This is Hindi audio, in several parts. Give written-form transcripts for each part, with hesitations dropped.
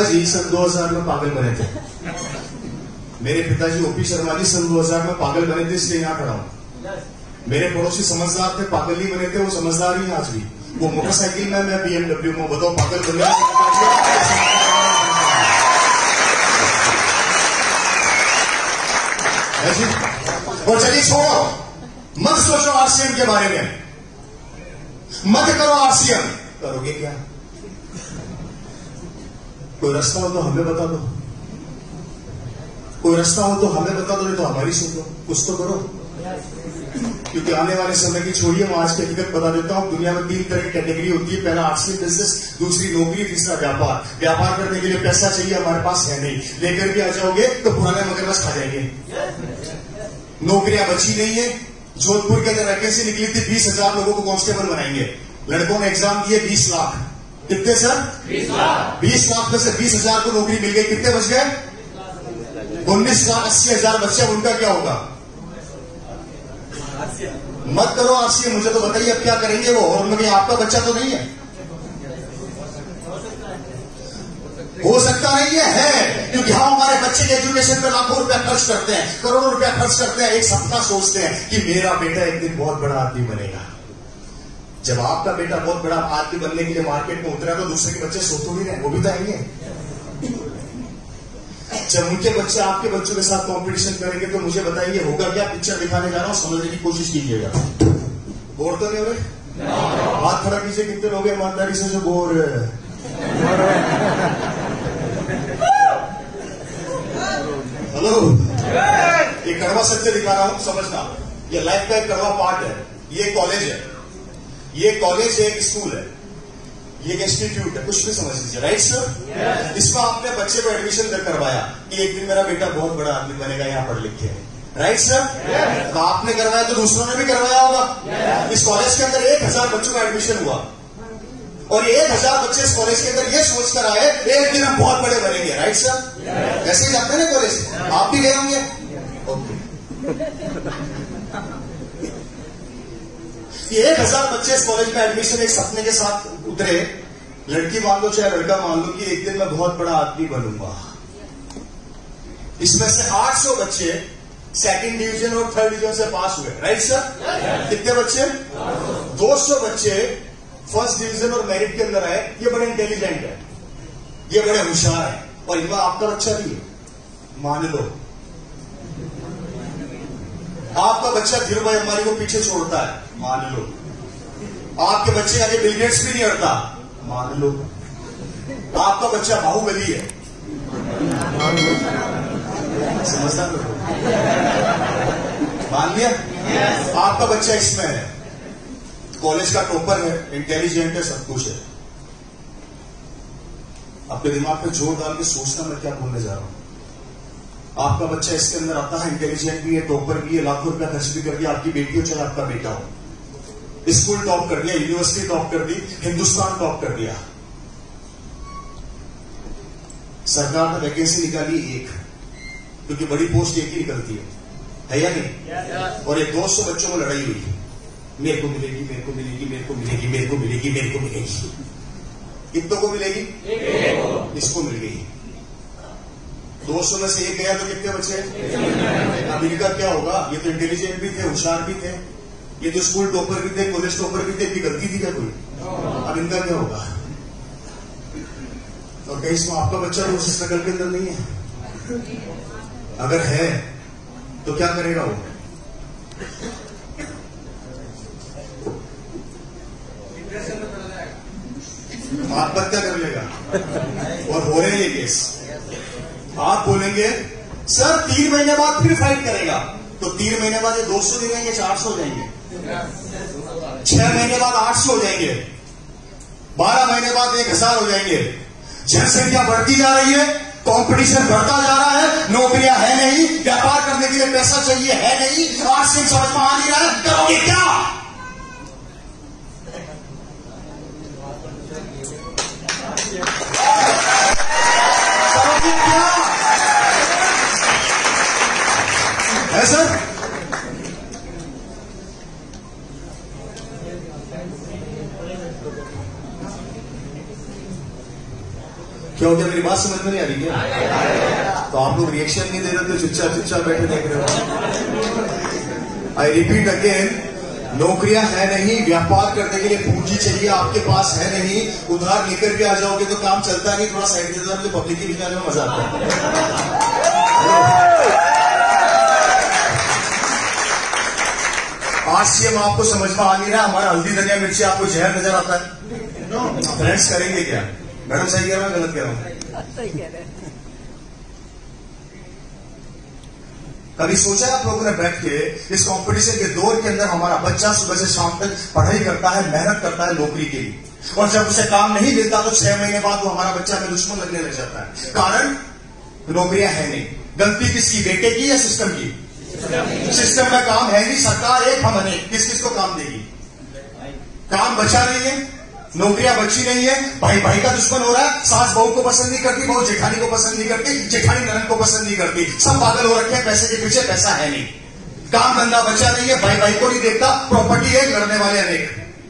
पिताजी सन 2000 में पागल बने थे। मेरे पिताजी ओपी शर्मा जी सन 2000 में पागल बने थे, इसलिए यहां खड़ा हूं। मेरे पड़ोसी समझदार थे, पागल नहीं बने थे, वो समझदार ही आज भी। वो मोटरसाइकिल में, मैं BMW में। बताओ पागल बने। और चलिए छोड़ो, मत सोचो आरसीएम के बारे में, मत करो आरसीएम। करोगे क्या? कोई रास्ता हो तो हमें बता दो, कोई रास्ता हो तो हमें बता दो, नहीं तो हमारी सुन लो, कुछ तो करो। क्योंकि आने वाले समय की छोड़िए, मैं आज की हकीकत बता देता हूं। दुनिया में 3 तरह की कैटेगरी होती है। पहला आर्ट्स बिजनेस, दूसरी नौकरी, तीसरा व्यापार। व्यापार करने के लिए पैसा चाहिए, हमारे पास है नहीं। लेकर भी आ जाओगे तो पुराने मगरमच्छ खा जाएंगे। नौकरियां बची नहीं है। जोधपुर के अंदर वैकेंसी निकली थी, 20,000 लोगों को कांस्टेबल बनाएंगे। लड़कों ने एग्जाम दिए, 20 लाख। कितने सर? 20 लाख। 20 लाख में से 20,000 को नौकरी मिल गई। कितने बच गए? 19,80,000 बच्चे। उनका क्या होगा? मत करो आरसीएम। मुझे तो बताइए अब क्या करेंगे वो। और उनमें आपका बच्चा तो नहीं है? हो सकता नहीं है, क्योंकि हम हमारे बच्चे के एजुकेशन पर लाखों रुपया खर्च करते हैं, करोड़ों रुपया खर्च करते हैं। एक सपना सोचते हैं कि मेरा बेटा एक दिन बहुत बड़ा आदमी बनेगा। जब आपका बेटा बहुत बड़ा आदमी बनने के लिए मार्केट में उतरा तो दूसरे के बच्चे सोच तो नहीं रहे, वो भी तो आएंगे। जब उनके बच्चे आपके बच्चों के साथ कंपटीशन करेंगे तो मुझे बताइए होगा क्या? पिक्चर दिखाने जा रहा हूं, समझने की कोशिश कीजिएगा। बोर तो नहीं हो रहे? हाथ खड़ा कीजिए, कितने लोग हैं ईमानदारी से जो बोर है? हेलो, ये कड़वा सत्य दिखा रहा हूं, समझना। ये लाइफ का एक कड़वा पार्ट है। ये कॉलेज है, ये कॉलेज है, एक स्कूल है, ये एक इंस्टीट्यूट है, कुछ भी समझ लीजिए। Right sir? इसमें आपने बच्चे को एडमिशन करवाया कि एक दिन मेरा बेटा बहुत बड़ा आदमी बनेगा, यहां पढ़ लिख के। Right sir? तो आपने करवाया तो दूसरों ने भी करवाया होगा। इस कॉलेज के अंदर 1000 बच्चों का एडमिशन हुआ और ये 1000 बच्चे इस कॉलेज के अंदर ये सोच कर आए एक दिन हम बहुत बड़े बनेंगे। Right sir? ऐसे ही जाते हैं ना कॉलेज, आप भी गए होंगे। ओके, 1000 बच्चे इस कॉलेज में एडमिशन एक सपने के साथ उतरे। लड़की मान लो चाहे लड़का मान लो कि एक दिन मैं बहुत बड़ा आदमी बनूंगा। इसमें से 800 बच्चे सेकंड डिवीजन और थर्ड डिवीजन से पास हुए। Right sir? कितने बच्चे? 200 बच्चे फर्स्ट डिवीजन और मेरिट के अंदर आए। ये बड़े इंटेलिजेंट है, ये बड़े होशियार है, और इनमें आपका बच्चा भी है। मान लो आपका बच्चा धीरू भाई अंबानी को पीछे छोड़ता है, मान लो आपके बच्चे आगे बिल गेट्स भी नहीं हटता, मान लो आपका बच्चा बाहुबली है, समझता लो, मान लिया। आपका बच्चा इसमें है, कॉलेज का टॉपर है, इंटेलिजेंट है, सब कुछ है। आपके दिमाग पे जोर डाल के सोचना मैं क्या बोलने जा रहा हूं। आपका बच्चा इसके अंदर आता है, इंटेलिजेंट भी है, टॉपर भी है, लाखों रुपया खर्च भी कर दिया। आपकी बेटी हो चाहे आपका बेटा हो, स्कूल टॉप कर दिया, यूनिवर्सिटी टॉप कर दी, हिंदुस्तान टॉप कर दिया। सरकार ने वैकेंसी निकाली एक, क्योंकि बड़ी पोस्ट एक ही निकलती है या नहीं? और ये 200 बच्चों को लड़ाई हुई, मेरे को मिलेगी, मेरे को मिलेगी, मेरे को मिलेगी, मेरे को मिलेगी, मेरे को मिलेगी। कितनों को मिलेगी? इसको मिल गई। 200 में से एक गया तो कितने बचे? अब इनका क्या होगा? ये तो इंटेलिजेंट भी थे, होशियार भी थे, ये तो स्कूल टॉपर भी थे, कॉलेज टॉपर भी थे। इनकी गलती थी क्या कोई? अब इनका क्या होगा? और कहीं इसमें आपका बच्चा तो उस स्ट्रगल के अंदर नहीं है? अगर है तो क्या करेगा वो? आत्महत्या कर लेगा। और हो रहे हैं ये केस। आप बोलेंगे सर 3 महीने बाद फिर फाइट करेगा, तो 3 महीने बाद ये 200 नहीं रहेंगे, 400 हो जाएंगे, 6 महीने बाद 800 हो जाएंगे, 12 महीने बाद 1000 हो जाएंगे। जनसंख्या बढ़ती जा रही है, कंपटीशन बढ़ता जा रहा है, नौकरियां है नहीं, व्यापार करने के लिए पैसा चाहिए है नहीं, आर्थिक समझ में आ नहीं रहा है, करोगे क्या? क्या है सर? क्या हो गया, मेरी बात समझ में नहीं आ रही क्या? तो आप लोग रिएक्शन नहीं दे रहे थे, चुपचाप बैठे देख रहे हो। आई रिपीट अगेन, नौकरियां है नहीं, व्यापार करने के लिए पूंजी चाहिए, आपके पास है नहीं, उधार लेकर भी आ जाओगे तो काम चलता नहीं। थोड़ा साइड दे दो, मुझे पब्लिक के दिखाने में मजा आता है। आज से हम आपको समझ में आ नहीं रहा, हमारा हल्दी धनिया मिर्ची आपको जहर नजर आता है। फ्रेंड्स करेंगे क्या? मैडम सही कह रहा हूं, गलत कह रहा हूं? कभी सोचा आप लोगों ने बैठ के इस कंपटीशन के दौर के अंदर हमारा बच्चा सुबह से शाम तक पढ़ाई करता है, मेहनत करता है नौकरी के लिए, और जब उसे काम नहीं मिलता तो 6 महीने बाद वो हमारा बच्चा में दुश्मन लगने लग जाता है। कारण नौकरियां है नहीं। गलती किसकी, बेटे की या सिस्टम की? सिस्टम में काम है नहीं, सरकार एक हम अनेक, किस किस को काम देगी? काम बचा नहीं है, नौकरियां बची नहीं है, भाई भाई का दुश्मन हो रहा है, सास बहू को पसंद नहीं करती, बहू जेठानी को पसंद नहीं करती, जेठानी ननद को पसंद नहीं करती, सब पागल हो रखे हैं पैसे के पीछे। पैसा है नहीं, काम धंधा बचा नहीं है, भाई भाई को नहीं देखता, प्रॉपर्टी है, लड़ने वाले अनेक।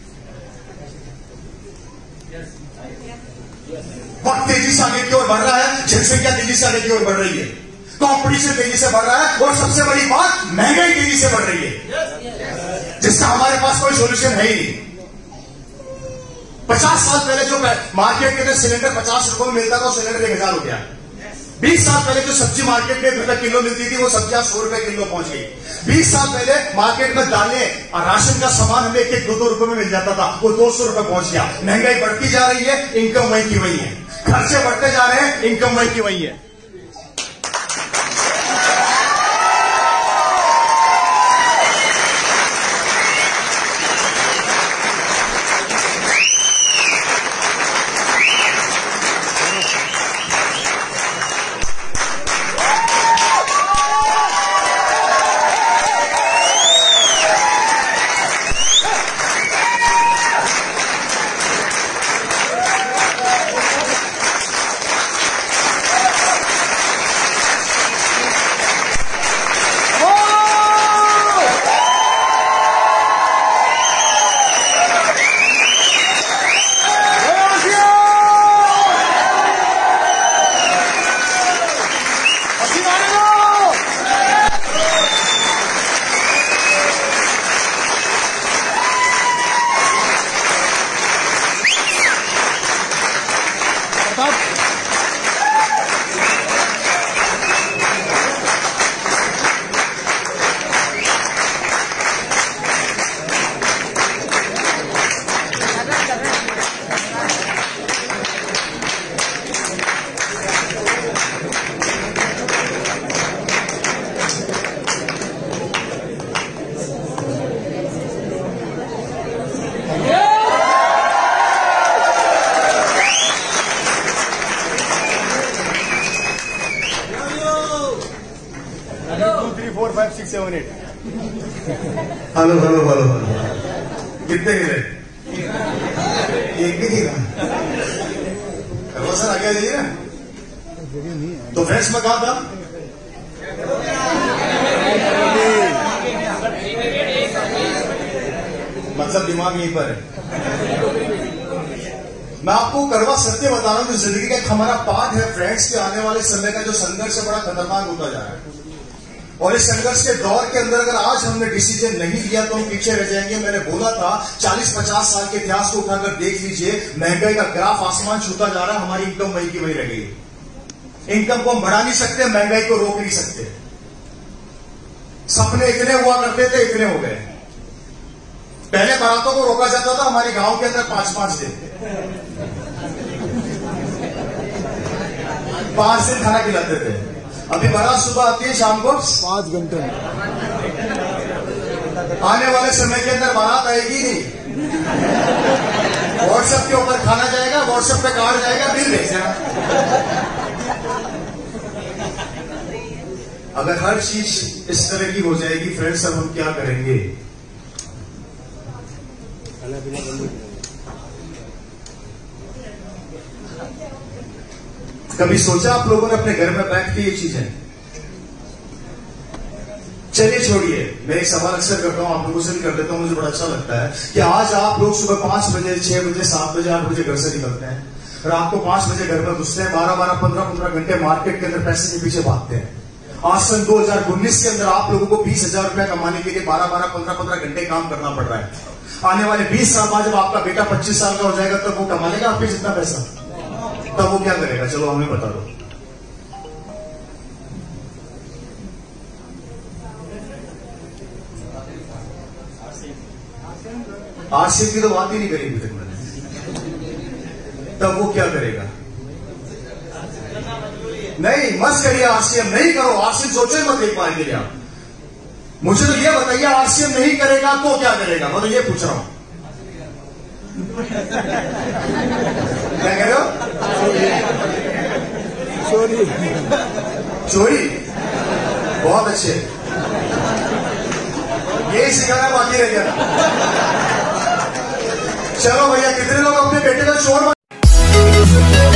वक्त तेजी से आगे की ओर बढ़ रहा है, जनसंख्या तेजी से आगे की ओर बढ़ रही है, कॉम्पिटिशन तेजी से बढ़ रहा है, और सबसे बड़ी बात महंगाई तेजी से बढ़ रही है, जिसका हमारे पास कोई सोल्यूशन है ही नहीं। 50 साल पहले जो मार्केट के अंदर सिलेंडर 50 रुपए में मिलता था, सिलेंडर 1000 हो गया। 20 साल पहले जो सब्जी मार्केट में रुपए किलो मिलती थी, वो सब्जियां 100 रुपए किलो पहुंच गई। 20 साल पहले मार्केट में दालें और राशन का सामान हमें 1-2 रुपए में मिल जाता था, वो 200 रुपए पहुंच गया। महंगाई बढ़ती जा रही है, इनकम वही की वही है, खर्चे बढ़ते जा रहे हैं, इनकम वही की वही है। हेलो हेलो हेलो हेलो, कितने गिरे? एक भी नहीं रहा सर, आगे जाइए ना। तो फ्रेंड्स में कहा था, मतलब दिमाग यहीं पर है। मैं आपको कड़वा सत्य बता रहा हूं, जो जिंदगी का एक हमारा पार्ट है फ्रेंड्स, के आने वाले समय का जो संघर्ष है बड़ा खतरनाक होता जा रहा है, और इस संघर्ष के दौर के अंदर अगर आज हमने डिसीजन नहीं लिया तो हम पीछे रह जाएंगे। मैंने बोला था 40-50 साल के इतिहास को उठाकर देख लीजिए, महंगाई का ग्राफ आसमान छूता जा रहा है, हमारी इनकम वही की वही रह गई। इनकम को हम बढ़ा नहीं सकते, महंगाई को रोक नहीं सकते। सपने इतने हुआ करते थे, इतने हो गए। पहले बारातों को रोका जाता था हमारे गांव के अंदर 5-5 दिन, 5 दिन खाना खिलाते थे। अभी बारात सुबह आती है, शाम को 5 घंटे। आने वाले समय के अंदर बारात आएगी नहीं, व्हाट्सएप के ऊपर खाना जाएगा, व्हाट्सएप पे कार्ड जाएगा, बिल भेजना। अगर हर चीज इस तरह की हो जाएगी फ्रेंड्स, अब हम क्या करेंगे? कभी सोचा आप लोगों ने अपने घर में बैठ के ये चीजें? चलिए छोड़िए, मैं एक सवाल अक्सर करता हूं, आप लोगों से भी कर देता हूं, मुझे बड़ा अच्छा लगता है कि आज आप लोग सुबह 5 बजे, 6 बजे, 7 बजे, 8 बजे घर से निकलते हैं, रात को 5 बजे घर में घुसते हैं, 12-12, 15-15 घंटे मार्केट के अंदर पैसे के पीछे भागते हैं। आज सन 2019 के अंदर आप लोगों को 20,000 रुपया कमाने के लिए 12-12, 15-15 घंटे काम करना पड़ रहा है। आने वाले 20 साल बाद जब आपका बेटा 25 साल का हो जाएगा तो वो कमा लेगा आपके जितना पैसा, तब वो क्या करेगा? चलो हमें बता दो। आरसीएम की तो बात ही नहीं करी अभी तक मैंने, तब वो क्या करेगा? नहीं मत करिए आरसीएम, नहीं करो आरसीएम, सोचो मत एक बार के लिए आप। मुझे तो ये बताइए आरसीएम नहीं करेगा तो क्या करेगा? मैं तो ये पूछ रहा हूं। क्या कह रहे हो? चोरी। चोरी बहुत अच्छे, यही सिखाना बाकी रह गया। चलो भैया, कितने लोग अपने बेटे का चोर